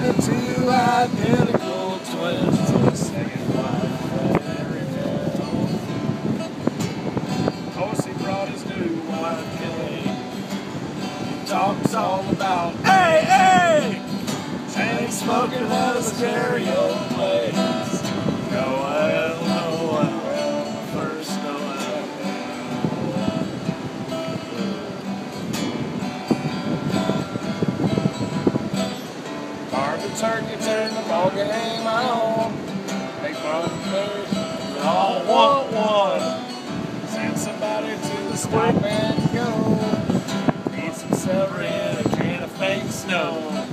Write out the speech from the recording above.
the two identical twins singing White Fairy Tale. Of course, he brought his new wife, Kelly. He talks all about, hey, hey! Chain smoking at a stereo plays. Noel, Noel, first Noel. Carved the turkey, turned the ball game on. Big brother, we all want one. Send somebody to the stop and go. Need some celery and a can of fake snow.